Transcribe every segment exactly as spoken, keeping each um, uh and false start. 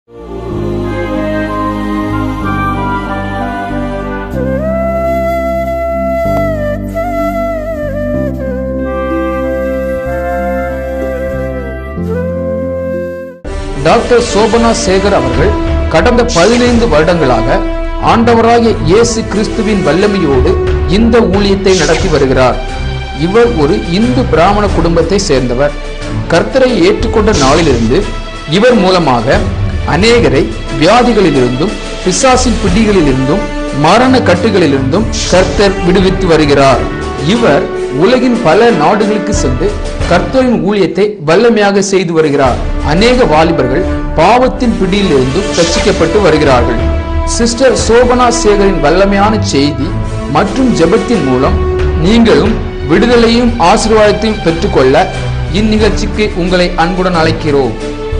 Doctor Shobana Sekar அவர்கள் கடந்த பதினைந்து வருடங்களாக ஆண்டவராகிய இயேசு கிறிஸ்துவின் வல்லமையோடு இந்த ஊழியத்தை நடத்தி வருகிறார். இவர் ஒரு இந்து பிராமண குடும்பத்தை சேர்ந்தவர். கர்த்தரை ஏற்றுக்கொண்ட நாளிலிருந்து இவர் மூலமாக அநேகரை வியாதிகளிலிருந்தும் பிசாசின் பிடிகளிலிருந்தும் மரண கட்டுகளிலிருந்தும் கர்த்தர் விடுவித்து வருகிறார். இவர் உலகின் பல நாடுகளுக்கு சென்று கர்த்தரின் ஊழியத்தை வல்லமையாக செய்து வருகிறார். அநேக வாலிபர்கள் பாவத்தின் பிடியிலிருந்தும் ரட்சிக்கப்பட்டு வருகிறார்கள். சிஸ்டர் சோபனா சேகரின் வல்லமையான செய்தி மற்றும் ஜெபத்தின் மூலம் நீங்களும் விடுதலையும் ஆசீர்வாதத்தையும் பெற்றுக்கொள்ள இந்நிகழ்ச்சிக்கு உங்களை அன்புடன் அழைக்கிறோம்.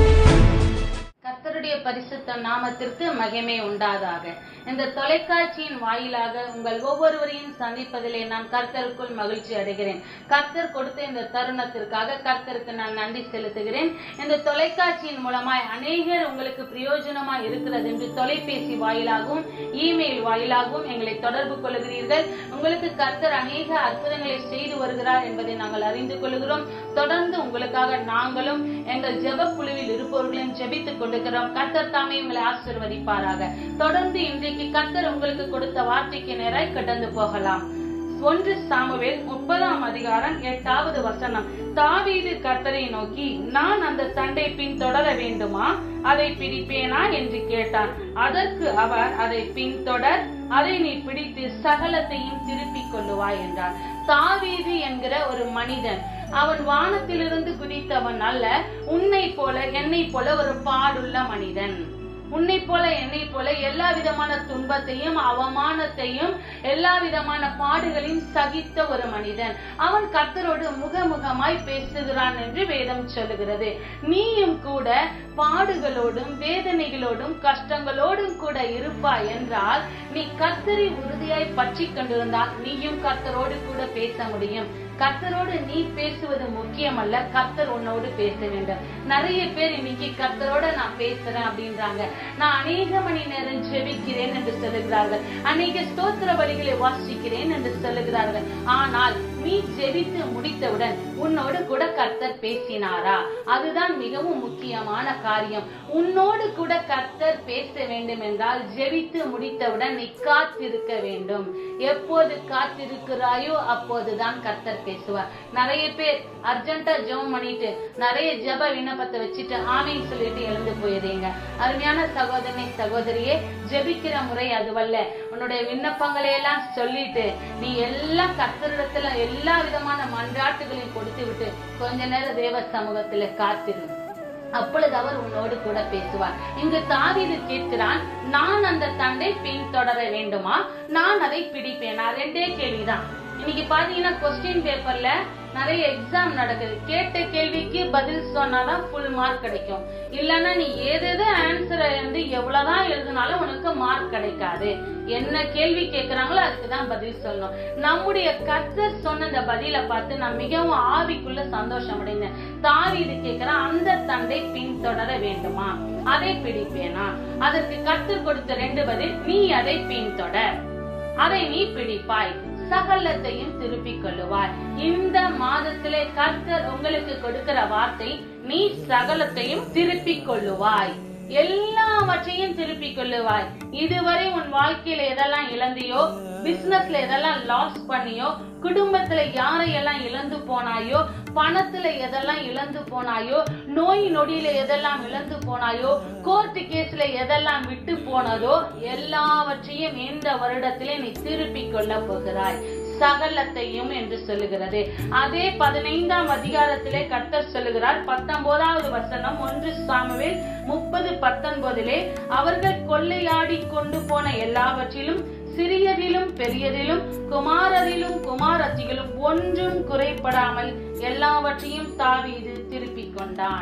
கர்த்தருடைய பரிசுத்த நாமத்திற்கு மகிமை உண்டாதாக. இந்த தொலைக்காட்சியின் வாயிலாக உங்கள் ஒவ்வொருவரையும் சந்திப்பதிலே நான் கர்த்தருக்குள் மகிழ்ச்சி அடைகிறேன். கர்த்தர் கொடுத்த இந்த தருணத்திற்காக கர்த்தருக்கு நான் நன்றி செலுத்துகிறேன். இந்த தொலைக்காட்சியின் மூலமாய் அநேகர் உங்களுக்கு பிரயோஜனமாய் இருக்கிறது என்று தொலைபேசி வாயிலாகவும் இமெயில் வாயிலாகவும் எங்களை தொடர்பு கொள்கிறீர்கள். உங்களுக்கு கர்த்தர் அநேக அற்புதங்களை செய்து வருகிறார் என்பதை நாங்கள் அறிந்து கொள்கிறோம். தொடர்ந்து உங்களுக்காக நாங்களும் எங்கள் ஜெப குழுவில் இருப்பவர்களையும் ஜெபித்துக் கொண்டிருக்கிறோம். கர்த்தர் தாமே உங்களை ஆசீர்வதிப்பாராக. தொடர்ந்து இன்றைக்கு கர்த்தர் உங்களுக்கு கொடுத்த வார்த்தைக்கு நேராய் கடந்து போகலாம். ஒன்று சாமுவேல் முப்பதாம் அதிகாரம் எட்டாவது வசனம். தாவீது கர்த்தரை நோக்கி, நான் அந்த தண்டை பின் தொடர வேண்டுமா, அதை பிடிப்பேனா என்று கேட்டான். அதற்கு அவர், அதை பின்தொடர், அதை நீ பிடித்து சகலத்தையும் திருப்பிக் கொள்ளுவாய் என்றார். தாவீது என்கிற ஒரு மனிதன், அவன் வானத்திலிருந்து குதித்தவன் அல்ல. உன்னை போல என்னை போல ஒரு பாடுள்ள மனிதன். உன்னை போல என்னை போல எல்லா விதமான துன்பத்தையும் அவமானத்தையும் எல்லா விதமான பாடுகளையும் சகித்த ஒரு மனிதன். அவன் கர்த்தரோடு முகமுகமாய் பேசுகிறான் என்று வேதம் சொல்லுகிறது. நீயும் கூட பாடுகளோடும் வேதனைகளோடும் கஷ்டங்களோடும் கூட இருப்பாய் என்றால் நீ கர்த்தரை உறுதியாய் பற்றி கொண்டிருந்தால் நீயும் கர்த்தரோடு கூட பேச முடியும். கர்த்தரோடு நீ பேசுவது முக்கியம் அல்ல, கர்த்தர் உன்னோடு பேச வேண்டும். நிறைய பேர் இன்னைக்கு கர்த்தரோட நான் பேசுறேன் அப்படின்றாங்க. நான் அநேக மணி நேரம் ஜெபிக்கிறேன் என்று சொல்லுகிறார்கள், அநேக ஸ்தோத்திர பலிகளை வாசிக்கிறேன் என்று சொல்லுகிறார்கள். ஆனால் நீ ஜெபித்து முடித்தவுடன் உன்னோடு கூட கர்த்தர் பேசினாரா? அதுதான் மிகவும் முக்கியமான காரியம். உன்னோடு கூட கர்த்தர் பேச வேண்டும் என்றால் ஜெபித்து முடித்தவுடன் நீ காத்திருக்க வேண்டும். எப்போது காத்திருக்கிறாயோ அப்போதுதான் கர்த்தர் பேசுவார். நிறைய பேர் அர்ஜென்டா ஜெபம் பண்ணிட்டு நிறைய ஜெப விண்ணப்பத்தை வச்சுட்டு ஆமீன் சொல்லிட்டு எழுந்து போயிருங்க. அருமையான சகோதரனை சகோதரியே, ஜெபிக்கிற முறை அதுவல்ல. உன்னுடைய விண்ணப்பங்களை எல்லாம் சொல்லிட்டு நீ எல்லாம் கர்த்தரிடத்துல எல்லா விதமான மன்றாட்டுகளையும் கொடுத்து விட்டு கொஞ்ச நேரம் தேவ சமூகத்துல காத்திரு. அப்பொழுது அவர் உன்னோடு கூட பேசுவார். இங்கு தாவீது கேட்கிறான், நான் அந்த தண்டை பின் தொடர வேண்டுமா, நான் அதை பிடிப்பேனா? ரெண்டே கேள்விதான். இன்னைக்கு பாத்தீங்கன்னா கொஸ்டின் பேப்பர்ல நிறைய எக்ஸாம் நடக்குது. கேட்ட கேள்விக்கு பதில் சொன்னாதான் ஃபுல் மார்க் கிடைக்கும். இல்லன்னா நீ ஏதேதோ ஆன்சரை வந்து எவ்வளவுதான் எழுதினாலும் உனக்கு மார்க் கிடைக்காது. என்ன கேள்வி கேட்கிறாங்களோ அதுக்குதான் பதில் சொல்லணும். நம்முடைய கர்த்தர் சொன்ன அந்த பதில பார்த்து நான் மிகவும் ஆவிக்குள்ள சந்தோஷம் அடைந்தேன். தாவீது கேட்கிறான், அந்த தண்டை பின் தொடர வேண்டுமா, அதை பிடிப்பேனா? அதற்கு கர்த்தர் கொடுத்த ரெண்டு பதில், நீ அதை பின் தொடர், அதை நீ பிடிப்பாய், சகலத்தையும் திருப்பிக் கொள்ளுவாய். இந்த மாதத்திலே கர்த்தர் உங்களுக்கு கொடுக்கிற வார்த்தை, நீ சகலத்தையும் திருப்பிக் கொள்ளுவாய், எல்லாவற்றையும் திருப்பிக் கொள்ளுவாய். இதுவரை உன் வாழ்க்கையில எதெல்லாம் இழந்தியோ, பிசினஸ்ல எதெல்லாம் லாஸ் பண்ணியோ, குடும்பத்துல யாரையெல்லாம் இழந்து போனாயோ, பணத்துல எதெல்லாம் இழந்து போனாயோ, நோய் நொடியில எதெல்லாம் இழந்து போனாயோ, கோர்ட்டு கேஸ்ல எதெல்லாம் விட்டு போனதோ எல்லாவற்றையும் இந்த வருடத்திலே நீ திருப்பிக் கொள்ள போகிறாய், சகலத்தையும் என்று சொல்லுகிறது. அதே பதினைந்தாம் அதிகாரத்திலே கர்த்தர் சொல்லுகிறார், பத்தொன்பதாவது வசனம், ஒன்று சாமுவேல் முப்பது பத்தொன்பதிலே, அவர்கள் கொள்ளையாடி கொண்டு போன எல்லாவற்றிலும் சிறியதிலும் பெரியதிலும் குமாரரிலும் குமாரத்திகளும் ஒன்றும் குறைபடாமல் எல்லாவற்றையும் தாவீது திருப்பிக் கொண்டான்.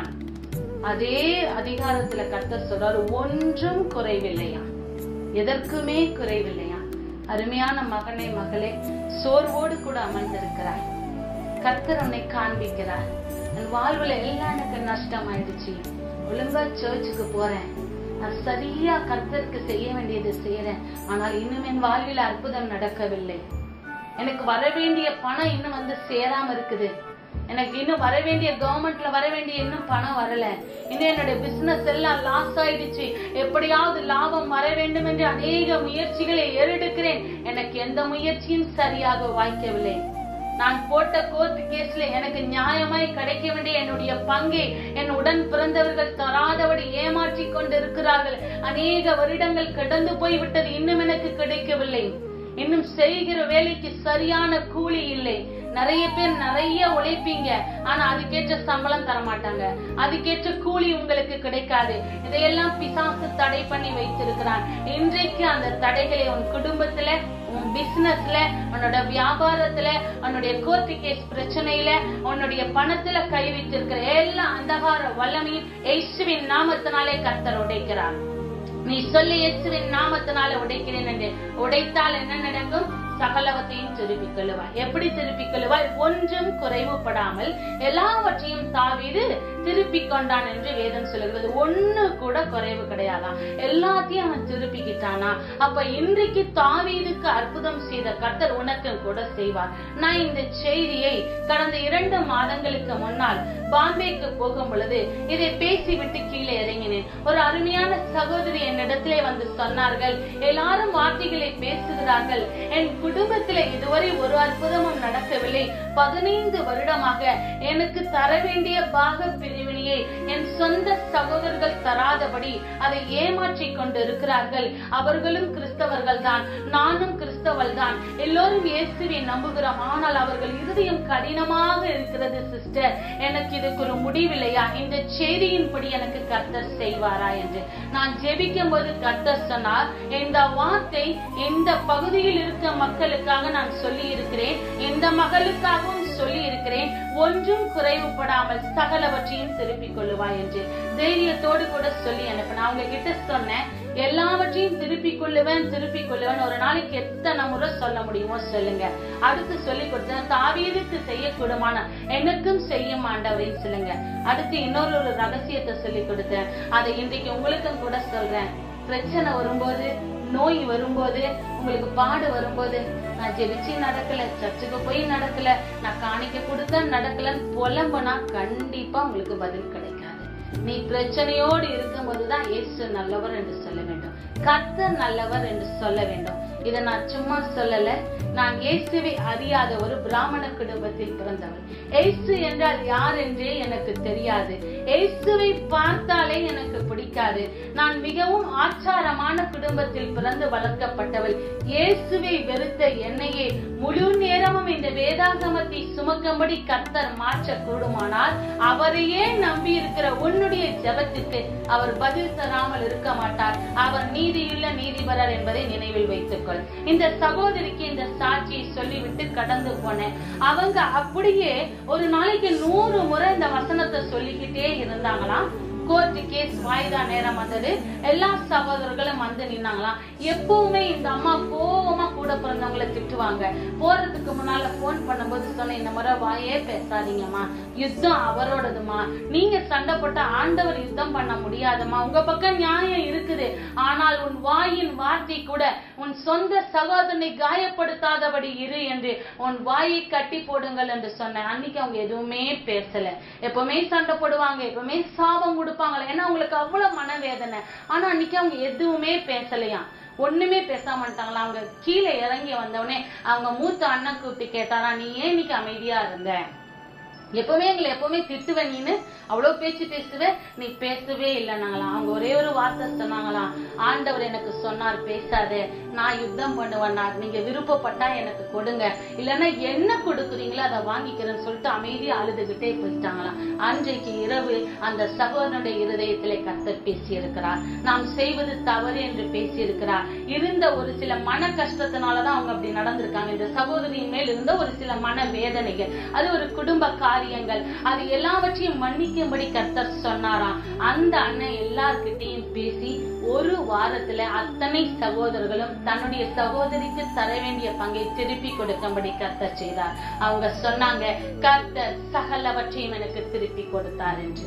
அதே அதிகாரத்துல கர்த்தர் சொல்றார், ஒன்றும் குறைவில்லையா, எதற்குமே குறைவில்லையா. அருமையான மகனே மகளே, சோர்வோடு கூட அமர்ந்திருக்கிறாய், கர்த்தர் உன்னை காண்பிக்கிறார். என் வாழ்வுல எல்லாம் எனக்கு நஷ்டம் ஆயிடுச்சு, ஒழுங்கா சர்ச்சுக்கு போறேன், நான் சரியா கர்த்தருக்கு செய்ய வேண்டியது செய்யறேன், ஆனால் இன்னும் என் வாழ்வில் அற்புதம் நடக்கவில்லை. எனக்கு வர வேண்டிய பணம் இன்னும் வந்து சேராம இருக்குது, எனக்கு இன்னும் வர வேண்டிய கவர்மெண்ட்ல வர வேண்டிய இன்னும் பணம் வரல, இன்னும் என்னுடைய பிசினஸ் எல்லாம் லாஸ் ஆயிடுச்சு, எப்படியாவது லாபம் வர வேண்டும் என்று அநேக முயற்சிகளை ஏறெடுக்கிறேன், எனக்கு எந்த முயற்சியும் சரியாக வாய்க்கவில்லை. நான் போட்ட கோர்ட் கேஸ்ல எனக்கு நியாயமாய் கிடைக்க வேண்டிய என்னுடைய பங்கை என் உடன் பிறந்தவர்கள் தராதபடி ஏமாற்றி கொண்டு இருக்கிறார்கள். அநேக வருடங்கள் கடந்து போய்விட்டது, இன்னும் எனக்கு கிடைக்கவில்லை. இன்னும் செய்கிற வேலைக்கு சரியான கூலி இல்லை. நிறைய பேர் நிறைய உழைப்பீங்க, ஆனா அதுக்கேற்ற சம்பளம் தர மாட்டாங்க, அதுக்கேற்ற கூலி உங்களுக்கு கிடைக்காது. இதையெல்லாம் பிசாசு தடை பண்ணி வைத்திருக்கிறான். இன்றைக்கு அந்த தடைகளை உன் குடும்பத்துல, உன் பிசினஸ்ல, உன்னோட வியாபாரத்துல, உன்னுடைய கோர்ட் கேஸ் பிரச்சனையில, உன்னுடைய பணத்துல கை வைத்திருக்கிற எல்லா அந்தகார வல்லமையும் இயேசுவின் நாமத்தினாலே கர்த்தர் உடைக்கிறார். நீ சொல்லி இயேசுவின் நாமத்தினால உடைக்கிறேன் என்று உடைத்தால் என்ன நடக்கும்? சகலவற்றையும் திருப்பிக் கொள்ளுவாய். எப்படி திருப்பிக் கொள்ளுவாய்? ஒன்றும் குறைவுபடாமல் எல்லாவற்றையும் தாவீது திருப்பிக் கொண்டான் என்று வேதம் சொல்லுகிறது. ஒண்ணு கூட குறைவு கிடையாதான், எல்லாத்தையும் அவன் திருப்பிக்கிட்டானா. அப்ப இன்றைக்கு தாவீதுக்கு அற்புதம் செய்த கர்த்தர் உனக்கு கூட செய்வார். நான் இந்த செய்தியை கடந்த இரண்டு மாதங்களுக்கு முன்னால் பாம்பேக்கு போகும் பொழுது இதை பேசிவிட்டு கீழே இறங்கினேன். ஒரு அருமையான சகோதரி என்னிடத்திலே வந்து சொன்னார்கள், எல்லாரும் வார்த்தைகளை பேசுகிறார்கள், என் குடும்பத்திலே இதுவரை ஒரு அற்புதமும் நடக்கவில்லை, பதினைந்து வருடமாக எனக்கு தர வேண்டிய பாக பிரிவினையை என் சொந்த சகோதரர்கள் தராதபடி அதை ஏமாற்றி கொண்டு இருக்கிறார்கள். அவர்களும் கிறிஸ்தவர்கள் தான், நானும் கிறிஸ்தவள் தான், எல்லோரும் இயேசுவை நம்புகிறோம், ஆனால் அவர்கள் இருதயம் கடினமாக இருக்கிறது சிஸ்டர், எனக்கு இதுக்கு ஒரு முடிவில்லையா? இந்த செய்தியின்படி எனக்கு கர்த்தர் செய்வாரா என்று நான் ஜெபிக்கும் போது கர்த்தர் சொன்னார், இந்த வார்த்தை இந்த பகுதியில் இருக்க மக்களுக்காக நான் சொல்லி இருக்கிறேன், இந்த மகளுக்காகவும் சொல்லி இருக்கிறேன், ஒன்றும் குறைவுபடாமல் சகலவற்றையும் திருப்பிக் கொள்ளுவாய் என்று தைரியத்தோடு கூட சொல்லி அனுப்பின. அவங்க கிட்ட சொன்னேன், எல்லாவற்றையும் திருப்பிக் கொள்ளுவேன் திருப்பிக் கொள்ளுவேன் ஒரு நாளைக்கு எத்தனை முறை சொல்ல முடியுமோ சொல்லுங்க. அடுத்து சொல்லி கொடுத்தேன், தாவீதுக்கு செய்யக்கூடுமான எனக்கும் செய்யும் ஆண்டவரையும் சொல்லுங்க. அடுத்து இன்னொரு ஒரு ரகசியத்தை சொல்லி கொடுத்தேன், அதை இன்றைக்கு உங்களுக்கும் கூட சொல்றேன். பிரச்சனை வரும்போது, நோய் வரும்போது, உங்களுக்கு பாடு வரும்போது, நான் ஜெபிச்சு நடக்கல, சர்ச்சுக்கு போய் நடக்கல, நான் காணிக்க கொடுத்த நடக்கலன்னு புலம்புனா கண்டிப்பா உங்களுக்கு பதில் கிடைக்காது. நீ பிரச்சனையோடு இருக்கும் போதுதான் இயேசு நல்லவர் என்று சொல்ல வேண்டும், கர்த்தர் நல்லவர் என்று சொல்ல வேண்டும். இதை நான் சும்மா சொல்லல, நான் இயேசுவை அறியாத ஒரு பிராமண குடும்பத்தில் பிறந்தவர். இயேசு என்றால் யார் என்றே எனக்கு தெரியாது, இயேசுவை பார்த்தாலே எனக்கு பிடிக்காது. நான் மிகவும் ஆச்சாரமான குடும்பத்தில் பிறந்து வளர்க்கப்பட்டவள். இயேசுவை வெறுத்த என்னையே முழு நேரமும் இந்த வேதாகமத்தை சுமக்கும்படி கர்த்தர் மாற்ற கூடுமானால் அவரையே நம்பி இருக்கிற உன்னுடைய ஜெபத்திற்கு அவர் பதில் தராமல் இருக்க மாட்டார். அவர் நீதியுள்ள நீதிபரர் என்பதை நினைவில் வைத்துக்கொள். இந்த சகோதரிக்கு இந்த சாட்சியை சொல்லிவிட்டு கடந்து போனேன். அவங்க அப்படியே ஒரு நாளைக்கு நூறு முறை இந்த வசனத்தை சொல்லிக்கிட்டே இருந்தாங்களாம். கோர்ட் கேஸ் வாய்தா நேரம் வந்தது, எல்லா சகோதரர்களும் வந்து நின்னாங்களாம். எப்பவுமே இந்த அம்மா கோவமா கூட பிறந்தவங்களை திட்டுவாங்க. போறதுக்கு முன்னால போன் பண்ணும்போது சொன்ன, இந்த முறை வாயே பேசாதீங்கம்மா, யுத்தம் அவரோடதுமா, நீங்க சண்டை போட்ட ஆண்டவர் யுத்தம் பண்ண முடியாதம்மா, உங்க பக்கம் நியாயம் இருக்குது, ஆனால் உன் வாயின் வார்த்தை கூட உன் சொந்த சகோதரனை காயப்படுத்தாதபடி இரு என்று உன் வாயை கட்டி போடுங்கள் என்று சொன்னேன். அன்னைக்கு அவங்க எதுவுமே பேசல. எப்பவுமே சண்டை போடுவாங்க, எப்பவுமே சாபம் கொடுப்பாங்க, ஏன்னா அவங்களுக்கு அவ்வளவு மனவேதனை. ஆனா அன்னைக்கு அவங்க எதுவுமே பேசலையா, ஒண்ணுமே பேசாம வந்துட்டாங்களா. அவங்க கீழே இறங்கி வந்தவனே அவங்க மூத்த அண்ணன் கூப்பிட்டு கேட்டாரா, நீ ஏன் இன்னைக்கு அமைதியா இருந்த? எப்பவுமே எங்களை எப்பவுமே திட்டுவ, நீனு அவ்வளவு பேச்சு பேசுவ, நீ பேசவே இல்லைனாங்களாம். அவங்க ஒரே ஒரு வார்த்தை சொன்னாங்களாம், ஆண்டவர் எனக்கு சொன்னார் பேசாதே, நான் யுத்தம் பண்ணுவேன்னார், நீங்க விருப்பப்பட்டா எனக்கு கொடுங்க, இல்லைன்னா என்ன கொடுக்குறீங்களோ அதை வாங்கிக்கிறேன்னு சொல்லிட்டு அமைதியா அழுதுகிட்டே போயிட்டாங்களாம். அன்றைக்கு இரவு அந்த சகோதரனுடைய இருதயத்திலே கர்த்தர் பேசி இருக்கிறார், நாம் செய்வது தவறு என்று பேசி இருக்கிறார். இருந்த ஒரு சில மன கஷ்டத்தினாலதான் அவங்க அப்படி நடந்திருக்காங்க. இந்த சகோதரியின் மேல் இருந்த ஒரு சில மன வேதனைகள், அது ஒரு குடும்ப காரியங்கள், அது எல்லாவற்றையும் மன்னிக்கும்படி கர்த்தர் சொன்னாராம். அந்த அண்ணன் எல்லார்கிட்டையும் பேசி ஒரு வாரத்துல அத்தனை சகோதரர்களும் தன்னுடைய சகோதரிக்கு தர வேண்டிய பங்கை திருப்பி கொடுக்கும்படி கர்த்தர் செய்தார். அவங்க சொன்னாங்க, கர்த்தர் சகலவற்றையும் எனக்கு திருப்பி கொடுத்தார் என்று.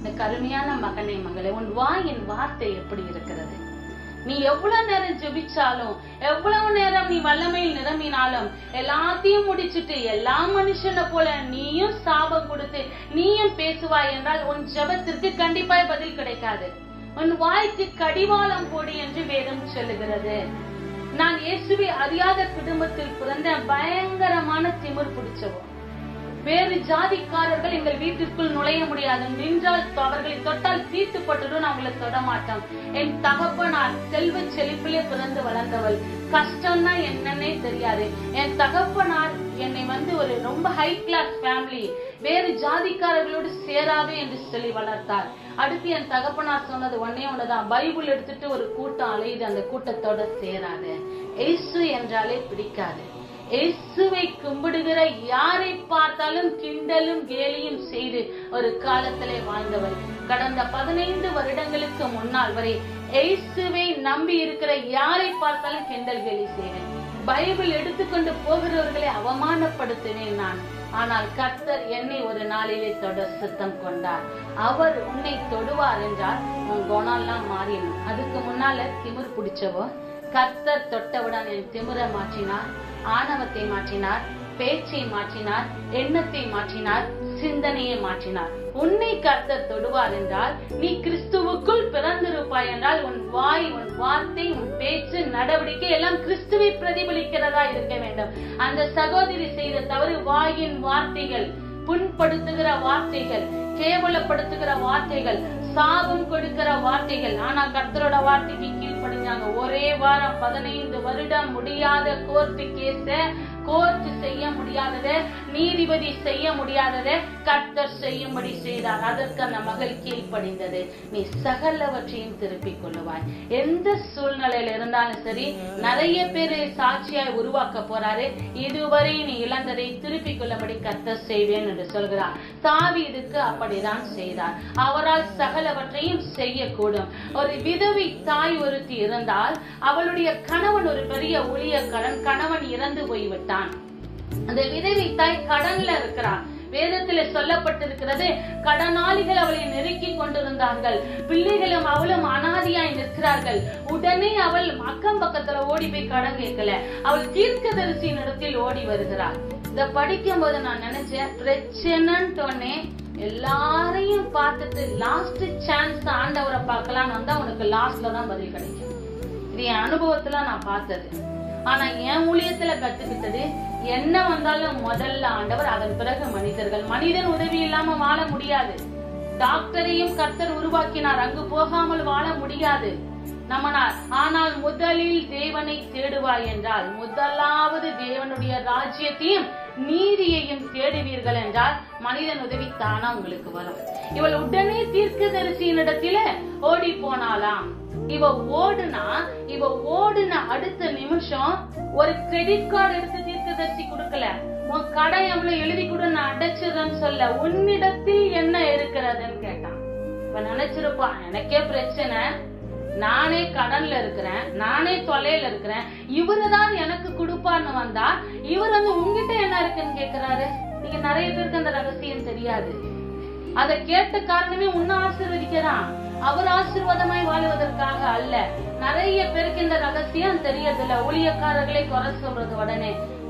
இந்த கருமையான மகனே மகளே, உன் வாயின் வார்த்தை எப்படி இருக்கிறது? நீ எவ்வளவு நேரம் ஜெபிச்சாலும், எவ்வளவு நேரம் நீ வல்லமையில் நிரம்பினாலும், எல்லாத்தையும் முடிச்சுட்டு எல்லா மனுஷனை போல நீயும் சாபம் கொடுத்து நீயும் பேசுவாய் என்றால் உன் ஜெபத்திற்கு கண்டிப்பாய் பதில் கிடைக்காது. உன் வாய்க்கு கடிவாளம் போடு என்று வேதம் சொல்லுகிறது. நான் இயேசுவை அறியாத குடும்பத்தில் பிறந்த பயங்கரமான திமிர் பிடிச்சவன். வேறு ஜாதிக்காரர்கள் எங்கள் வீட்டிற்குள் நுழைய முடியாது. நின்றால் அவர்களை தொட்டால் தீட்டு பட்டுடும், அவங்களை தொட மாட்டோம். என் தகப்பனார் செல்வ செழிப்பிலே பிறந்து வளர்ந்தவள். கஷ்டம்னா என்னன்னே தெரியாது. என் தகப்பனார் என்னை வந்து ஒரு ரொம்ப ஹை கிளாஸ் ஃபேமிலி, வேறு ஜாதிக்காரர்களோடு சேராது என்று சொல்லி வளர்த்தார். அடுத்து என் தகப்பனார் சொன்னது ஒன்னே ஒண்ணுதான், பைபிள் எடுத்துட்டு ஒரு கூட்டம் அலையுது, அந்த கூட்டத்தோட சேராது. இயேசு என்றாலே பிடிக்காது. இயேசுவை கும்பிடுகிற யாரை பார்த்தாலும் கிண்டலும் கேலியும் செய்து ஒரு காலத்திலே வாழ்ந்தவர். கடந்த பதினைந்து வருடங்களுக்கு முன்னால் வரை இயேசுவை நம்பி இருக்கிற யாரை பார்த்தாலும் கிண்டல் கேலி செய்வேன். பைபிள் எடுத்துக்கொண்டு போகிறவர்களை அவமானப்படுத்துவேன் நான். ஆனால் கர்த்தர் என்னை ஒரு நாளிலே தொட சித்தம் கொண்டார். அவர் உன்னை தொடுவார் என்றால் உன் குணம்லாம் மாறிடும். அதுக்கு முன்னால திமிர் பிடிச்சவோ கர்த்தர் தொட்டவுடன் என் திமிர மாற்றினார், ஆணவத்தை மாற்றினார், பேச்சை மாற்றினார், எண்ணத்தை மாற்றினார், சிந்தனையை மாற்றினார். உன்னை கர்த்தர் தொடுவார் என்றால் நீ கிறிஸ்துவுக்குள் பிறந்திருப்பாய் என்றால் உன் வாய், உன் வார்த்தை, உன் பேச்சு, நடவடிக்கை எல்லாம் கிறிஸ்துவை பிரதிபலிக்கிறதா இருக்க வேண்டும். அந்த சகோதரி செய்த தவறு வாயின் வார்த்தைகள், புண்படுத்துகிற வார்த்தைகள், கேவலப்படுத்துகிற வார்த்தைகள், சாபம் கொடுக்கிற வார்த்தைகள். ஆனா கர்த்தரோட வார்த்தைக்கு கீழ்ப்படிஞ்சாங்க. ஒரே வாரம் பதினைந்து வருடம் முடியாத கோர்ட்டு கேஸ கோர்ட் செய்ய முடியாதத, நீதிபதி செய்ய முடியாதத கர்த்தர் செய்யும்படி செய்தார். அதற்கு அந்த மகள் கீழ்ப்படிந்தது. நீ சகலவற்றையும் திருப்பிக் கொள்ளுவாய். எந்த சூழ்நிலையில இருந்தாலும் சரி, நிறைய பேரை சாட்சியாய் உருவாக்க போறாரு. இதுவரை நீ இழந்ததை திருப்பிக் கொள்ளபடி கர்த்தர் செய்வேன் என்று சொல்கிறார். தாவீதுக்கு அப்படிதான் செய்தார். அவரால் சகலவற்றையும் செய்யக்கூடும். ஒரு விதவை தாய் ஒருத்தி இருந்தால் அவளுடைய கணவன் ஒரு பெரிய ஊழியக்காரன், கணவன் இறந்து போய்விட்டான். அந்த விதவை தாய் கடன்ல இருக்கிறார். வேதத்துல சொல்லப்பட்டிருக்கிறது, கடனாளிகள் அவளை நெருக்கி கொண்டிருந்தார்கள். பிள்ளைகளும் அவளும் அனாதியாய் நிற்கிறார்கள். உடனே அவள் அக்கம் பக்கத்துல ஓடி போய் கடன் கேட்கல, அவள் தீர்க்கதரிசியின் இடத்தில் ஓடி வருகிறாள். இத படிக்கும் போது நான் நினைச்சேன், பிரச்சனைன்னு எல்லாரையும் பார்த்துட்டு லாஸ்ட் சான்ஸ் ஆண்டவரை பார்க்கலாம் வந்தா உனக்கு லாஸ்ட்ல தான் பதில் கிடைக்கும். இது என் அனுபவத்துல நான் பார்த்தது. ஆனா என் ஊழியத்துல கத்துக்கிட்டது, என்ன வந்தாலும் முதல்ல ஆண்டவர், அதன் பிறகு மனிதர்கள். மனிதன் உதவி இல்லாம வாழ முடியாது. டாக்டரையும் கர்த்தர் உருவாக்கினார், அங்கு போகாமல் வாழ முடியாது நம்மனால். ஆனால் முதலில் தேவனை தேடுவாய் என்றால், முதலாவது தேவனுடைய ராஜ்யத்தையும் நீதியையும் தேடுவீர்கள் என்றால் மனிதன் உதவி தானா உங்களுக்கு வரும். இவள் உடனே தீர்க்கதரிசியின் இடத்தில ஓடி போனாலாம். இவ ஓடுனா இவ ஓடுன அடுத்த நிமிஷம் ஒரு கிரெடிட் கார்டு எடுத்து தீர்க்கதரிசி கொடுக்கல. உன் கடை எவ்வளவு எழுதி கூட நான் அடைச்சிடுறேன்னு சொல்ல, உன்னிடத்தில் என்ன இருக்கிறதுன்னு கேட்டான். இவ நினைச்சிருப்பா, எனக்கே பிரச்சனை, நானே கடன்ல இருக்கிறேன், நானே தொலைல இருக்கிறேன், இவருதான் எனக்கு கொடுப்பான்னு வந்தா இவர் வந்து உங்ககிட்ட என்ன இருக்குன்னு கேக்குறாரு. நீங்க நிறைய பேருக்கு அந்த ரகசியம் தெரியாது. அதை கேட்ட காரணமே உன்னை ஆசீர்வதிக்கிறான், அவர் ஆசீர்வாதமாய் வாழுவதற்காக அல்ல. நிறைய பேருக்கு இந்த ரகசியம் தெரியறதில்ல. ஊழியக்காரர்களை குறை சொல்றது உடனே.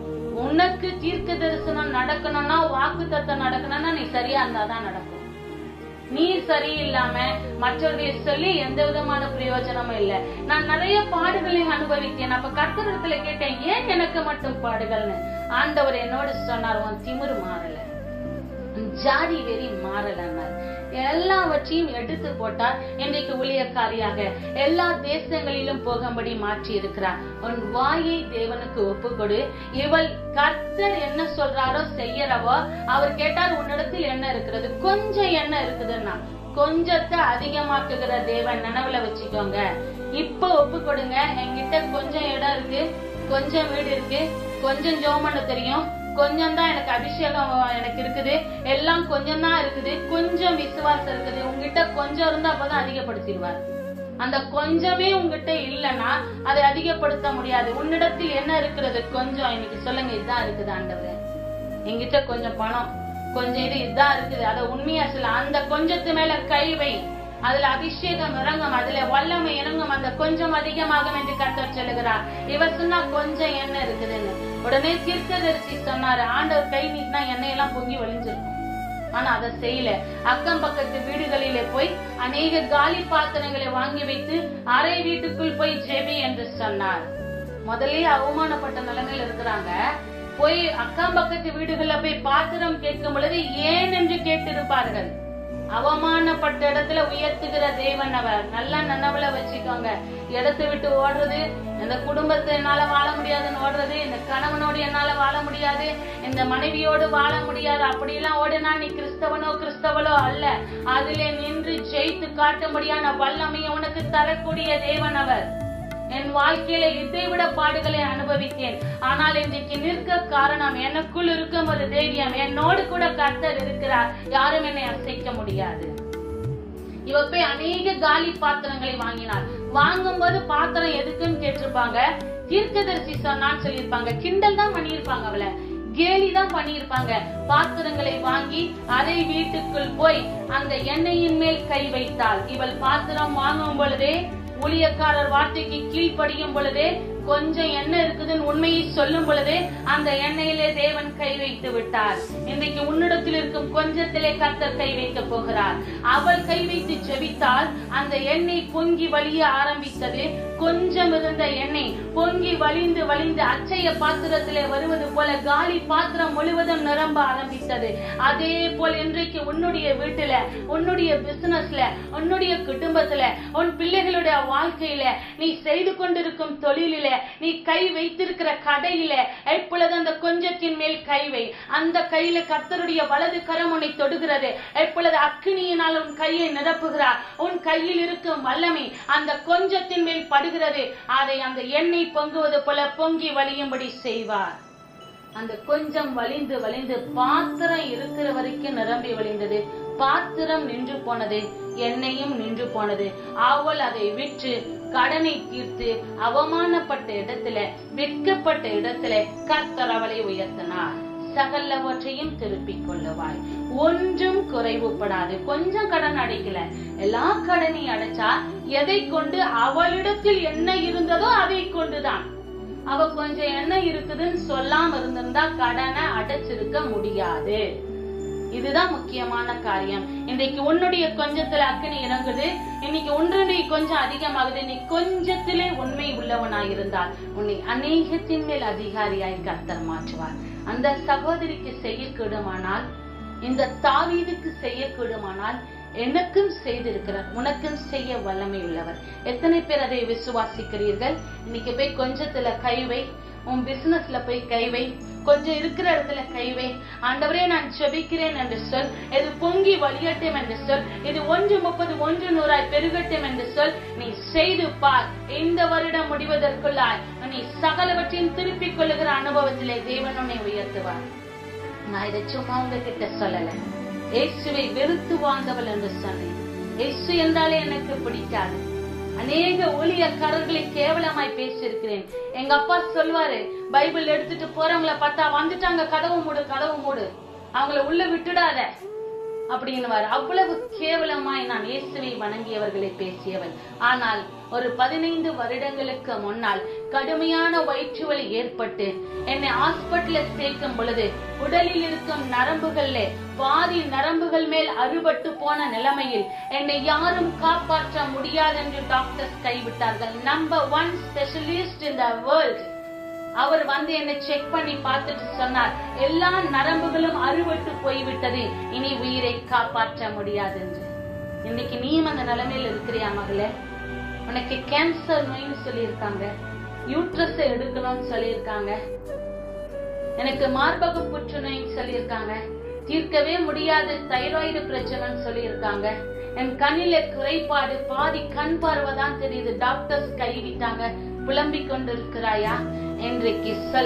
உனக்கு தீர்க்க தரிசனம் நடக்கணும்னா, வாக்கு தத்தம் நடக்கணும்னா நீ சரியா இருந்தாதான் நடக்கும். நீ சரியில்லாம மற்றவர்களை சொல்லி எந்த விதமான பிரயோஜனமும் இல்லை. நான் நிறைய பாடுகளையும் அனுபவித்தேன். அப்ப கர்த்தரிடத்துல கேட்டேன், ஏன் எனக்கு மட்டும் பாடுகள்னு. ஆண்டவர் என்னோட சொன்னார், உன் திமிரு மாறல, ஜாதி வெறி மாறலன்னார். எல்லாவற்றையும் எடுத்து போட்டார். இன்றைக்கு ஊழியக்காரியாக எல்லா தேசங்களிலும் போகும்படி மாற்றி இருக்கிறார். உன் வாயை தேவனுக்கு ஒப்பு கொடு. இவள் கர்த்தர் என்ன சொல்றாரோ செய்யறவோ. அவர் கேட்டார், உன்னிடத்தில் என்ன இருக்கிறது? கொஞ்சம் என்ன இருக்குதுன்னா, கொஞ்சத்தை அதிகமாக்குகிற தேவன் நினைவுல வச்சுக்கோங்க. இப்ப ஒப்பு கொடுங்க. என்கிட்ட கொஞ்சம் இடம் இருக்கு, கொஞ்சம் வீடு இருக்கு, கொஞ்சம் ஜெபம் பண்ண தெரியும், கொஞ்சம் தான் எனக்கு அபிஷேகம் எனக்கு இருக்குது, எல்லாம் கொஞ்சம் தான் இருக்குது, கொஞ்சம் விசுவாசம் இருக்குது. உங்ககிட்ட கொஞ்சம் இருந்தா அப்பதான் அதிகப்படுத்திடுவார். அந்த கொஞ்சமே உங்ககிட்ட இல்லைன்னா அதை அதிகப்படுத்த முடியாது. உன்னிடத்தில் என்ன இருக்கிறது? கொஞ்சம். இன்னைக்கு சொல்லுங்க, இதுதான் இருக்குது ஆண்டவரே. என்கிட்ட கொஞ்சம் பணம், கொஞ்சம் இது இதான் இருக்குது, அத உண்மையா சொல்ல, அந்த கொஞ்சத்து மேல கை வை, அதுல அபிஷேகம் இறங்கும், அதுல வல்லமை இறங்கும், அந்த கொஞ்சம் அதிகமாகும் என்று கர்த்தர் சொல்லுகிறார். இவர் சொன்னா கொஞ்சம் எண்ணெய் இருக்குதுன்னு. உடனே தீர்க்கதரிசி சொன்னாரு, ஆண்டவர் கை நீட்டினா எண்ணெய் எல்லாம் பொங்கி வழிஞ்சிருக்கும். ஆனா அதை செய்யல. அக்கம் பக்கத்து வீடுகளிலே போய் அநேக காலி பாத்திரங்களை வாங்கி வைத்து அரை வீட்டுக்குள் போய் ஜெபி என்று சொன்னார். முதலே அவமானப்பட்ட நிலைமையில இருக்கிறாங்க. போய் அக்கம் பக்கத்து வீடுகள்ல போய் பாத்திரம் கேட்கும் பொழுது ஏன் என்று கேட்டிருப்பார்கள். அவமானப்பட்ட இடத்துல உயர்த்துகிற தேவன் அவர். நல்லா நனவுல வச்சுக்கோங்க. இடத்தை விட்டு ஓடுறது, இந்த குடும்பத்தை என்னால வாழ முடியாதுன்னு ஓடுறது, இந்த கணவனோடு என்னால வாழ முடியாது, இந்த மனைவியோடு வாழ முடியாது, அப்படி எல்லாம் ஓடுனா நீ கிறிஸ்தவனோ கிறிஸ்தவளோ அல்ல. அதிலே நின்று ஜெயித்து காட்டும்படியான வல்லமையை உனக்கு தரக்கூடிய தேவன் அவர். என் வாழ்க்கையில இதை விட பாடுகளை அனுபவித்தேன். ஆனால் இன்றைக்கு நிற்க காரணம் எனக்குள் இருக்கும் ஒரு தைரியம். என்னோடு கூட கர்த்தர் இருக்கிறார். யாரும் என்னை அசைக்க முடியாது. இவ போய் அநேக காலி பாத்திரங்களை வாங்கினார். வாங்கும் போது பாத்திரம் எதுக்குன்னு கேட்டிருப்பாங்க. தீர்க்கதரிசி சொன்னான்னு சொல்லியிருப்பாங்க. கிண்டல் தான் பண்ணியிருப்பாங்க, அவளை கேலி தான் பண்ணியிருப்பாங்க. பாத்திரங்களை வாங்கி அரை வீட்டுக்குள் போய் அந்த எண்ணெயின் மேல் கை வைத்தாள். இவள் பாத்திரம் வாங்கும் பொழுதே, ஊழியக்காரர் வார்த்தைக்கு கீழ்ப்படியும் பொழுதே, கொஞ்சம் எண்ணெய் இருக்குதுன்னு உண்மையை சொல்லும் பொழுதே அந்த எண்ணெயிலே தேவன் கை வைத்து விட்டார். இன்றைக்கு உன்னிடத்தில் இருக்கும் கொஞ்சத்திலே கர்த்தர் கை வைக்க போகிறார். அவள் கை வைத்து ஜெபித்தால் அந்த எண்ணெய் பொங்கி வழிய ஆரம்பித்தது. கொஞ்சம் இருந்த எண்ணெய் பொங்கி வழிந்து வழிந்து அச்சய பாத்திரத்திலே வருவது போல காலி பாத்திரம் முழுவதும் நிரம்ப ஆரம்பித்தது. அதே போல் இன்றைக்கு உன்னுடைய வீட்டுல, உன்னுடைய பிசினஸ்ல, உன்னுடைய குடும்பத்துல, உன் பிள்ளைகளுடைய வாழ்க்கையில, நீ செய்து கொண்டிருக்கும் தொழிலில, நீ கை வைத்திருக்கிற கடையில எப்பொழுது அந்த கொஞ்சத்தின் மேல் கை வை. அந்த கையில கர்த்தருடைய வலது கரம் உன்னை தொடுகிறது. எப்பொழுது அக்கினியினால் உன் கையை நிரப்புகிறார். உன் கையில் இருக்கும் வல்லமை அந்த கொஞ்சத்தின் மேல் படுகிறது. அதை அந்த எண்ணெய் பொங்குவது போல பொங்கி வழியும்படி செய்வார். அந்த கொஞ்சம் வலிந்து வலிந்து பாத்திரம் இருக்கிற வரைக்கும் நிரம்பி வழிந்தது. பாத்திரம் நின்று போனது, எண்ணெயும் நின்று போனது. அவள் அதை விற்று கடனை தீர்த்து அவமானப்பட்ட இடத்துல, வெட்கப்பட்ட இடத்துல கர்த்தர் அவளை உயர்த்தினார். சகலவற்றையும் திருப்பிக் கொள்ளுவாய், ஒன்றும் குறைவுபடாது. கொஞ்சம் கடன் அடைக்கல, எல்லா கடனையும் அடைச்சா எதை கொண்டு? அவளிடத்தில் என்ன இருந்ததோ அதை கொண்டுதான். அவ கொஞ்சம் என்ன இருக்குதுன்னு சொல்லாம இருந்திருந்தா கடனை அடைச்சிருக்க முடியாது. இதுதான் முக்கியமான காரியம். இன்றைக்கு உன்னுடைய கொஞ்சத்துல அக்கினி இறங்குது. இன்னைக்கு ஒன்றுடைய கொஞ்சம் அதிகமாகுது. நீ கொஞ்சத்திலே உண்மை உள்ளவனாயிருந்தால் உன்னை அநேகத்தின் மேல் அதிகாரியாய் கர்த்தர் மாற்றுவார். அந்த சகோதரிக்கு செய்யக்கூடுமானால், இந்த தாவீதுக்கு செய்யக்கூடுமானால், எனக்கும் செய்திருக்கிறார், உனக்கும் செய்ய வல்லமை உள்ளவர். எத்தனை பேர் அதை விசுவாசிக்கிறீர்கள்? இன்னைக்கு போய் கொஞ்சத்துல கைவை, உன் பிசினஸ்ல போய் கைவை, கொஞ்சம் இருக்கிற இடத்துல கைவை. ஆண்டவரே நான் செபிக்கிறேன் என்று சொல். இது பொங்கி வழியட்டும் என்று சொல். இது ஒன்று முப்பது ஒன்று நூறாய் பெருகட்டும் என்று சொல். நீ செய்து பார். இந்த வருடம் முடிவதற்குள்ளாய் நீ சகலவற்றையும் திருப்பிக் கொள்ளுகிற அனுபவத்திலே தேவன் உன்னை உயர்த்துவார். நான் இதை சும்மா உங்ககிட்ட சொல்லல. இயேசுவை வெறுத்து வாழ்ந்தவள் என்று சொன்னேன். இயேசு என்றாலே எனக்கு பிடிக்காது. அநேக ஊழியக்காரர்களை கேவலமாய் பேசியிருக்கிறேன். எங்க அப்பா சொல்வாரு, பைபிள் எடுத்துட்டு போறவங்களை பார்த்தா வந்துட்டாங்க, கதவு மூடு கதவு மூடு, அவங்கள உள்ள விட்டுடாத அப்படின்னுவாரு. அவ்வளவு கேவலமாய் நான் இயேசுவை வணங்கியவர்களை பேசியவள். ஆனால் ஒரு பதினைந்து வருடங்களுக்கு முன்னால் கடுமையான வயிற்று வலி ஏற்பட்டு என்னை ஹாஸ்பிட்டல்ல சேர்க்கும் பொழுது உடலில் இருக்கும் நரம்புகள்ல பாதி நரம்புகள் மேல் அறுபட்டு போன நிலைமையில் என்னை யாரும் காப்பாற்ற முடியாது என்று டாக்டர்ஸ் கைவிட்டார்கள். Number one specialist in the world. அவர் வந்து என்னை செக் பண்ணி பார்த்துட்டு சொன்னார், எல்லா நரம்புகளும் அறுபட்டு போய்விட்டது, இனி உயிரை காப்பாற்ற முடியாது என்று. இன்னைக்கு நீயும் அந்த நிலைமையில இருக்கிறியா மகளே? உனக்கு கேன்சர் நோய்னு சொல்லியிருக்காங்க, யூட்ரஸ் எடுக்கணும்னு சொல்லியிருக்காங்க, எனக்கு மார்பக புற்றுநோய்னு சொல்லியிருக்காங்க, தீர்க்கவே முடியாது தைராய்டு பிரச்சனைன்னு சொல்லியிருக்காங்க, என் கண்ணில குறைபாடு, பாதி கண் பார்வைதான் தெரியுது, டாக்டர்ஸ் கைவிட்டாங்க, புலம்பிக் கொண்டிருக்கிறாயா? இன்றைக்கு சொல்,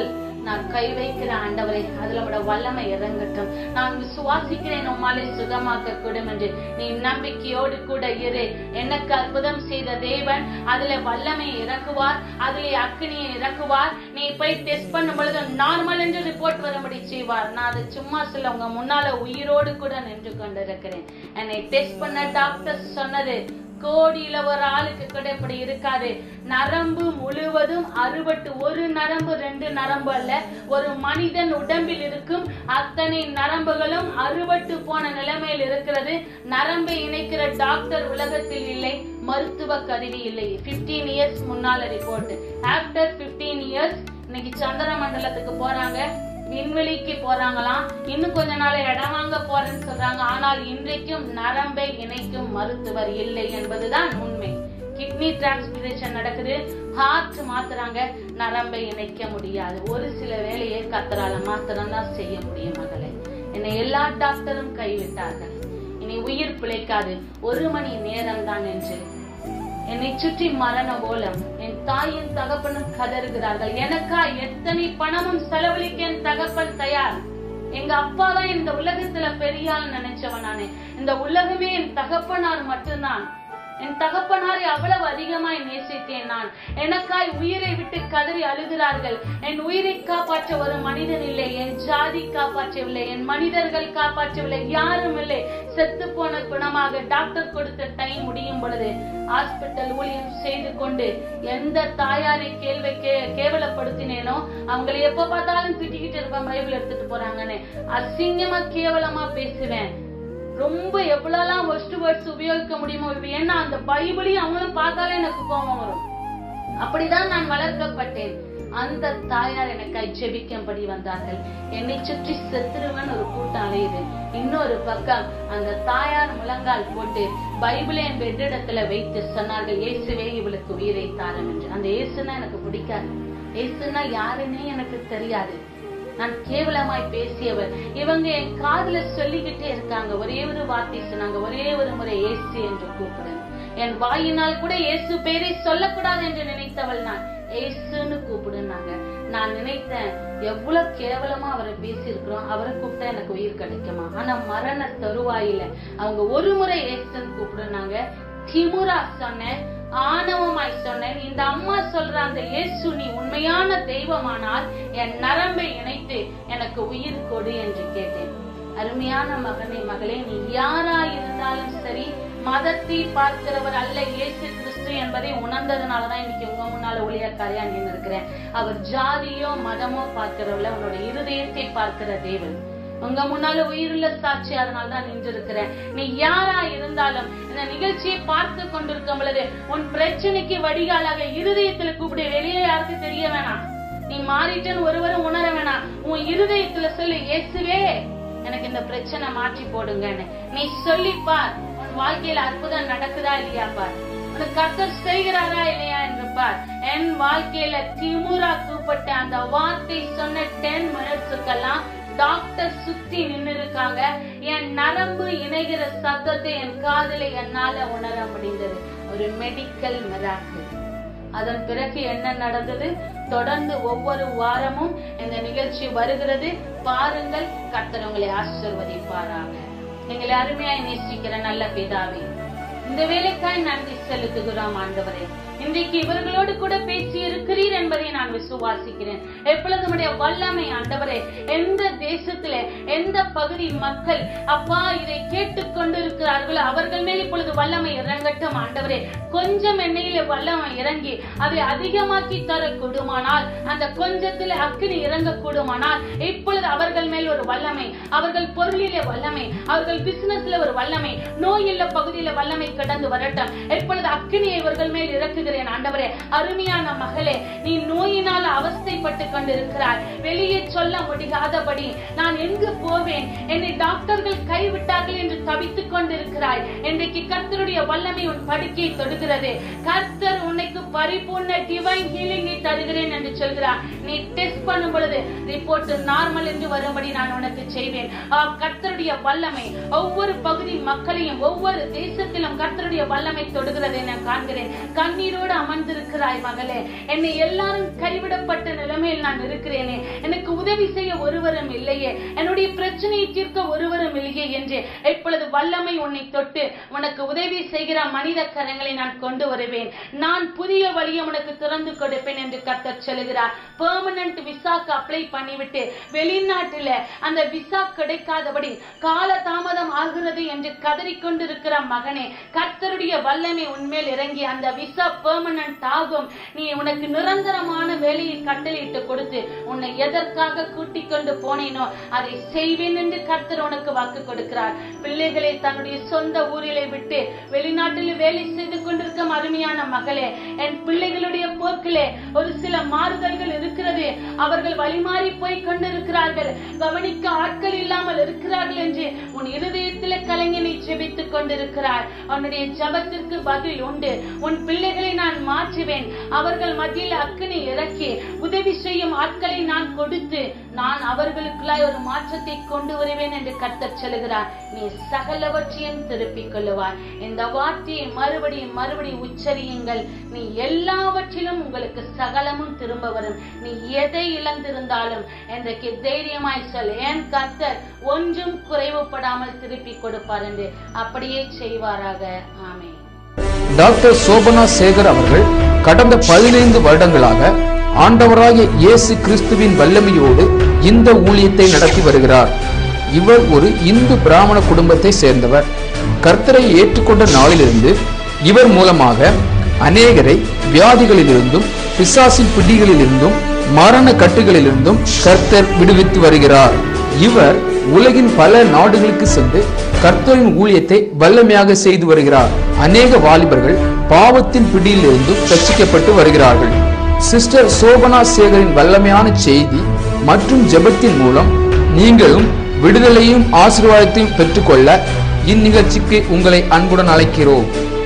நான் கை வைக்கிற ஆண்டவரே அதுல உடைய வல்லமை இறங்கட்டும். நான் விசுவாசிக்கிறேன் உம்மாலே சுகமாக்க கூடும் என்று. நீ நம்பிக்கையோடு கூட இரு. எனக்கு அற்புதம் செய்த தேவன் அதுல வல்லமை இறக்குவார், அதுல அக்கினியை இறக்குவார். நீ போய் டெஸ்ட் பண்ணும் பொழுது நார்மல் என்று ரிப்போர்ட் வரும்படி செய்வார். நான் அதை சும்மா சொல்ல உங்க முன்னால உயிரோடு கூட நின்று கொண்டிருக்கிறேன். என்னை டெஸ்ட் பண்ண டாக்டர் சொன்னது கோடியில ஒரு ஆளுக்கு கூட இப்படி இருக்காது. நரம்பு முழுவதும் அறுபட்டு ஒரு நரம்பு ரெண்டு நரம்பு அல்ல, ஒரு மனிதன் உடம்பில் இருக்கும் அத்தனை நரம்புகளும் அறுபட்டு போன நிலைமையில் இருக்கிறது. நரம்பை இணைக்கிற டாக்டர் உலகத்தில் இல்லை, மருத்துவ கருவி இல்லை. பிப்டீன் இயர்ஸ் முன்னால ரிப்போர்ட். ஆப்டர் பிப்டீன் இயர்ஸ் இன்னைக்கு சந்திர மண்டலத்துக்கு போறாங்க, விண்வெளிக்கு போறாங்களாம். இன்னும் கொஞ்ச நாள் இடம் வாங்க போறேன்னு சொல்றாங்க. ஆனால் இன்றைக்கும் நரம்பை இணைக்கும் மருத்துவர் இல்லை என்பதுதான் உண்மை. கிட்னி டிரான்ஸ்பிளேஷன் நடக்குது, ஹார்ட் மாத்துறாங்க, நரம்பை இணைக்க முடியாது. ஒரு சில வேலையை கத்தரால மாத்திரம் தான் செய்ய முடியும். மகளே, என்னை எல்லா டாக்டரும் கைவிட்டார்கள். இனி உயிர் பிழைக்காது, ஒரு மணி நேரம் தான் என்று என்னை சுற்றி மரண ஓலம். என் தாயின் தகப்பனும் கதறுகிறார்கள். எனக்கா எத்தனை பணமும் செலவழிக்க என் தகப்பன் தயார். எங்க அப்பா தான் இந்த உலகத்துல பெரியாள் நினைச்சவன் நானே. இந்த உலகமே என் தகப்பனார் மட்டும்தான். என் தகப்பனாரை அவ்வளவு அதிகமாய் நேசித்தேன் நான். எனக்காய் உயிரை விட்டு கதறி அழுகிறார்கள். என் உயிரை காப்பாற்ற ஒரு மனிதன் இல்லை, என் ஜாதி காப்பாற்றவில்லை, என் மனிதர்கள் காப்பாற்றவில்லை, யாரும் இல்லை. செத்து போன குணமாக டாக்டர் கொடுத்த டைம் முடியும் பொழுது ஹாஸ்பிட்டல் ஊழியம் செய்து கொண்டு எந்த தாயாரை கேள்வி கேவலப்படுத்தினேனோ அவங்களை எப்ப பார்த்தாலும் திட்டிக்கிட்டு இருப்பேன். பைபிள் எடுத்துட்டு போறாங்கன்னு அசிங்கமா கேவலமா பேசுவேன். ரொம்ப எவ்வளவு ஒஸ்ட் வேர்ட்ஸ் உபயோகிக்க முடியுமோ. ஏன்னா அந்த பைபிளையும் அவங்களும் பார்த்தாலே எனக்கு கோபம் வரும். அப்படிதான் நான் வளர்க்கப்பட்டேன். அந்த தாயார் எனக்கு ஜெபிக்கும்படி வந்தார்கள். என்னை சுற்றி செத்துருவன் ஒரு கூட்டம் அலையுது. இன்னொரு பக்கம் அந்த தாயார் முழங்கால் போட்டு பைபிளை என் பெட்டிடத்துல வைத்து சொன்னார்கள், இயேசுவே இவளுக்கு உயிரை தாரும் என்று. அந்த இயேசுனா எனக்கு பிடிக்காது. இயேசுனா யாருன்னே எனக்கு தெரியாது. நான் கேவலமாய் பேசியவர். இவங்க என் காதுல சொல்லிக்கிட்டே இருக்காங்க. ஒரே ஒரு வார்த்தை சொன்னாங்க, ஒரே ஒரு முறை இயேசு என்று கூப்பிடுங்க. என் வாயினால் கூட இயேசு பேரை சொல்லக்கூடாது என்று நினைத்தவள் நான். இயேசுன்னு கூப்பிடுனாங்க. நான் நினைத்தேன், எவ்வளவு கேவலமா அவரை பேசி இருக்கிறோம், அவரை கூப்பிட்டா எனக்கு உயிர் கிடைக்குமா? ஆனா மரண தருவாயில அவங்க ஒரு முறை இயேசுன்னு கூப்பிடுனாங்க. திமுரா சொன்னேன், ஆணவமாய் சொன்னேன். இந்த அம்மா சொல்ற அந்த இயேசு நீ உண்மையான தெய்வமானால் என் நரம்பை இணைத்து எனக்கு உயிர் கொடு என்று கேட்டேன். அருமையான மகனே மகளே, நீ யாரா இருந்தாலும் சரி, மதத்தை பார்க்கிறவர் அல்ல இயேசு கிறிஸ்து என்பதை உணர்ந்ததுனாலதான் இன்னைக்கு உங்க முன்னால ஊழியக்காரியா நின்று இருக்கிறேன். அவர் ஜாதியோ மதமோ பார்க்கிறவர்ல, உன்னோட இருதயத்தை பார்க்கிற தேவன். உங்க முன்னால உயிருள்ள சாட்சி, அதனால்தான் நின்று இருக்கிறேன். நீ யாரா இருந்தாலும் இந்த நிகழ்ச்சியை பார்த்து கொண்டிருக்கும் பொழுது உன் பிரச்சனைக்கு வடிகாலாக இருதயத்துல கூப்பிடு. வெளியே யாருக்கு தெரிய வேணாம், நீ மாறிட்டேன்னு ஒருவரும் உணர வேணாம். உன் இருதயத்துல சொல்லு, இயேசுவே எனக்கு இந்த பிரச்சனை மாற்றி போடுங்கன்னு நீ சொல்லிப்பார். உன் வாழ்க்கையில அற்புதம் நடக்குதா இல்லையா பார். உனக்கு கர்த்தர் செய்கிறாரா இல்லையா என்று பார். என் வாழ்க்கையில திமுரா கூப்பிட்ட அந்த வார்த்தை சொன்ன டென் மினிட்ஸுக்கெல்லாம் டாக்டர் சுத்தி நின்று இருக்காங்க. என் நரம்பு இணைகிற சத்தத்தை என் காதலை என்னால உணர முடிந்தது. ஒரு மெடிக்கல் மிராக்கிள். அதன் பிறகு என்ன நடந்தது? தொடர்ந்து ஒவ்வொரு வாரமும் இந்த நிகழ்ச்சி வருகிறது. பாருங்கள், கர்த்தர் உங்களை ஆசீர்வதிப்பாராக. எங்களை அருமையாய் நேசிக்கிற நல்ல பிதாவே, இந்த வேலைக்காய் நன்றி செலுத்துகிறோம் ஆண்டவரே. இன்றைக்கு இவர்களோடு கூட பேசி இருக்கிறீர் என்பதை நான் விசுவாசிக்கிறேன். எப்பொழுது நம்முடைய வல்லமை ஆண்டவரே, எந்த தேசத்திலே எந்த பகுதி மக்கள் அப்பா இதை கேட்டுக் கொண்டிருக்கிறார்களோ அவர்கள் மேல் இப்பொழுது வல்லமை இறங்கட்டும் ஆண்டவரே. கொஞ்சம் எண்ணெயில வல்லமை இறங்கி அதை அதிகமாக்கி தர கூடுமானால், அந்த கொஞ்சத்துல அக்கினி இறங்க கூடுமானால், இப்பொழுது அவர்கள் மேல் ஒரு வல்லமை, அவர்கள் பொருளிலே வல்லமை, அவர்கள் பிசினஸ்ல ஒரு வல்லமை, நோய் இல்ல பகுதியில வல்லமை கடந்து வரட்டும். இப்பொழுது அக்கினியை இவர்கள் மேல் இறக்குகிறேன் ஆண்டவரே. அருமையான மகளே, நீ நோயினால் அவஸ்தைப்பட்டு கொண்டிருக்கிறாய். வெளியே சொல்ல முடியாதபடி நான் எங்கு போவேன், என்னை டாக்டர்கள் கைவிட்டார்கள் என்று தவித்துக் கொண்டிருக்கிறாய். இன்றைக்கு கர்த்தருடைய வல்லமை உன் படுக்கையை தொடுகிறது. கர்த்தர் உனக்கு பரிபூர்ண டிவைன் ஹீலிங்கை தருகிறேன் என்று சொல்கிறார். நீ டெஸ்ட் பண்ணும் பொழுது ரிப்போர்ட் நார்மல் என்று வரும்படி நான் உனக்கு செய்வேன். கர்த்தருடைய வல்லமை ஒவ்வொரு பகுதி மக்களையும் ஒவ்வொரு தேசத்திலும் கர்த்தருடைய வல்லமை தொடுகிறதை நான் காண்கிறேன். கண்ணீரோடு அமர்ந்து வந்திருக்கிறாய் மகளே. என்னை எல்லாரும் கைவிடப்பட்ட நிலைமையில் நான் இருக்கிறேனே, எனக்கு உதவி செய்ய ஒருவரும் இல்லையே, என்னுடைய பிரச்சனையை தீர்க்க ஒருவரும் இல்லையே என்று இப்பொழுது வல்லமை உன்னை தொட்டு உனக்கு உதவி செய்கிற மனித கரங்களை நான் கொண்டு வருவேன். நான் புதிய வழியை உனக்கு திறந்து கொடுப்பேன் என்று கர்த்தர் சொல்லுகிறார். பெர்மனன்ட் விசாக்கு அப்ளை பண்ணிவிட்டு வெளிநாட்டில அந்த விசா கிடைக்காதபடி கால தாமதம் ஆகிறது என்று கதறிக்கொண்டிருக்கிற மகனே, கர்த்தருடைய வல்லமை உன்மேல் இறங்கி அந்த விசா பெர்மனன்ட் ஆகும். நீ உனக்கு நிரந்தரமான வேலையை கட்டளையிட்டு கொடுத்து உன்னை எதற்காக கூட்டிக் கொண்டு போனேனோ அதை செய்வேன் என்று கர்த்தர் உனக்கு வாக்கு கொடுக்கிறார். பிள்ளைகளை தன்னுடைய சொந்த ஊரிலே விட்டு வெளிநாட்டில் வேலை செய்து கொண்டிருக்கும் அருமையான மகளே, என் பிள்ளைகளுடைய போக்கிலே ஒரு சில மாறுதல்கள் இருக்கிறது. அவர்கள் வழிமாறி போய் கொண்டிருக்கிறார்கள், கவனிக்க ஆட்கள் இல்லாமல் இருக்கிறார்கள் என்று உன் இருதயத்திலே கலங்கி நீ ஜெபித்துக் கொண்டிருக்கிறார். உன்னுடைய ஜெபத்திற்கு பதில் உண்டு. உன் பிள்ளைகளை நான் மாற்றுவேன். அவர்கள் மத்தியில் அக்கினி இறக்கி உதவி செய்யும் ஆட்களை நான் கொடுத்து நான் அவர்களுக்குள்ளாய் ஒரு மாற்றத்தை கொண்டு வருவேன் என்று கர்த்தர் சொல்லுகிறார். நீ சகலவற்றையும் திருப்பிக் கொள்ளுவார். இந்த வார்த்தையை மறுபடியும் மறுபடியும் உச்சரியுங்கள். நீ எல்லாவற்றிலும் உங்களுக்கு சகலமும் திரும்ப வரும். நீ எதை இழந்திருந்தாலும் இன்றைக்கு தைரியமாய் சொல், என் கர்த்தர் ஒன்றும் குறைவுபடாமல் திருப்பி கொடுப்பார் என்று. அப்படியே செய்வாராக. ஆமென். டாக்டர் சோபனா சேகர் அவர்கள் கடந்த பதினைந்து வருடங்களாக ஆண்டவராகிய இயேசு கிறிஸ்துவின் வல்லமையோடு இந்த ஊழியத்தை நடத்தி வருகிறார். இவர் ஒரு இந்து பிராமண குடும்பத்தை சேர்ந்தவர். கர்த்தரை ஏற்றுக்கொண்ட நாளிலிருந்து இவர் மூலமாக அநேகரை வியாதிகளிலிருந்தும் பிசாசின் பிடிகளிலிருந்தும் மரண கட்டுகளிலிருந்தும் கர்த்தர் விடுவித்து வருகிறார். இவர் உலகின் பல நாடுகளுக்கு சென்று கர்த்தரின் ஊழியத்தை வல்லமையாக செய்து வருகிறார். அநேக வாலிபர்கள் பாவத்தின் பிடியிலிருந்தும் ரட்சிக்கப்பட்டு வருகிறார்கள். சிஸ்டர் சோபனா சேகரின் வல்லமையான செய்தி மற்றும் ஜெபத்தின் மூலம் நீங்களும் விடுதலையும் ஆசீர்வாதத்தையும் பெற்றுக்கொள்ள இந்நிகழ்ச்சிக்கு உங்களை அன்புடன் அழைக்கிறோம்.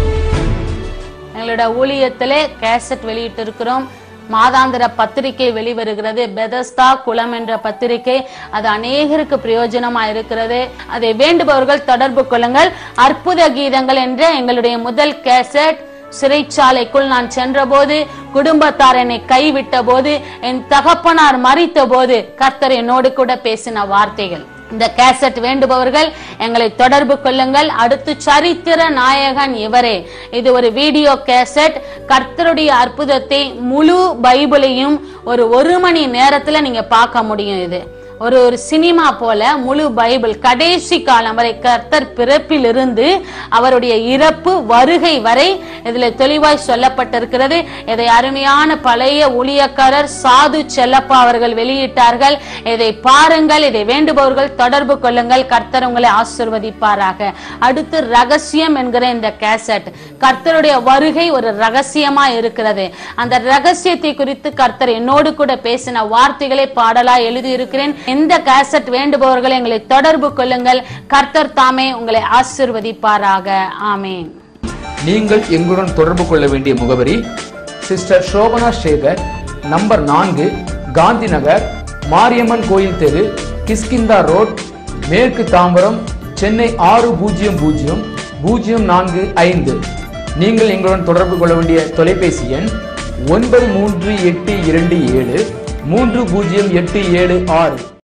எங்களோட ஊழியத்திலே கேசட் வெளியிட்டு இருக்கிறோம். மாதாந்திர பத்திரிகை வெளிவருகிறது, பெதஸ்தா குளம் என்ற பத்திரிகை. அது அநேகருக்கு பிரயோஜனமா இருக்கிறது. அதை வேண்டுபவர்கள் தொடர்பு கொள்ளுங்கள். அற்புத கீதங்கள் என்ற எங்களுடைய முதல் கேசட், சிறைச்சாலைக்குள் நான் சென்ற போது, குடும்பத்தார் என்னை கைவிட்ட போது, என் தகப்பனார் மரித்த போது கர்த்தர் என்னோடு கூட பேசின வார்த்தைகள். இந்த கேசட் வேண்டுபவர்கள் எங்களை தொடர்பு கொள்ளுங்கள். அடுத்து சரித்திர நாயகன் இவரே. இது ஒரு வீடியோ கேசட். கர்த்தருடைய அற்புதத்தை முழு பைபிளையும் ஒரு ஒரு மணி நேரத்துல நீங்க பார்க்க முடியும். இது ஒரு ஒரு சினிமா போல முழு பைபிள் கடைசி காலம் வரை, கர்த்தர் பிறப்பில் இருந்து அவருடைய இறப்பு வருகை வரை இதுல தெளிவாய் சொல்லப்பட்டிருக்கிறது. இதை அருமையான பழைய ஊழியக்காரர் சாது செல்லப்பா அவர்கள் வெளியிட்டார்கள். இதை பாருங்கள். இதை வேண்டுபவர்கள் தொடர்பு கொள்ளுங்கள். கர்த்தர் உங்களை ஆசீர்வதிப்பாராக. அடுத்து ரகசியம் என்கிற இந்த கேசட், கர்த்தருடைய வருகை ஒரு ரகசியமா இருக்கிறது. அந்த ரகசியத்தை குறித்து கர்த்தர் என்னோடு கூட பேசின வார்த்தைகளை பாடலா எழுதி இருக்கிறேன். இந்த கேசட் வேண்டுபவர்கள் எங்களை தொடர்பு கொள்ளுங்கள். கர்த்தர் தாமே உங்களை ஆசீர்வதிப்பாராக. ஆமென். நீங்கள் எங்களுடன் தொடர்பு கொள்ள வேண்டிய முகவரி சிஸ்டர் ஷோபனா சேகர், நம்பர் நான்கு, காந்தி நகர், மாரியம்மன் கோயில் தெரு, கிஷ்கிந்தா ரோட், மேற்கு தாம்பரம், சென்னை ஆறு பூஜ்ஜியம் பூஜ்ஜியம் பூஜ்ஜியம் நான்கு ஐந்து. நீங்கள் எங்களுடன் தொடர்பு கொள்ள வேண்டிய தொலைபேசி எண் ஒன்பது மூன்று எட்டு இரண்டு ஏழு மூன்று பூஜ்ஜியம் எட்டு ஏழு ஆறு.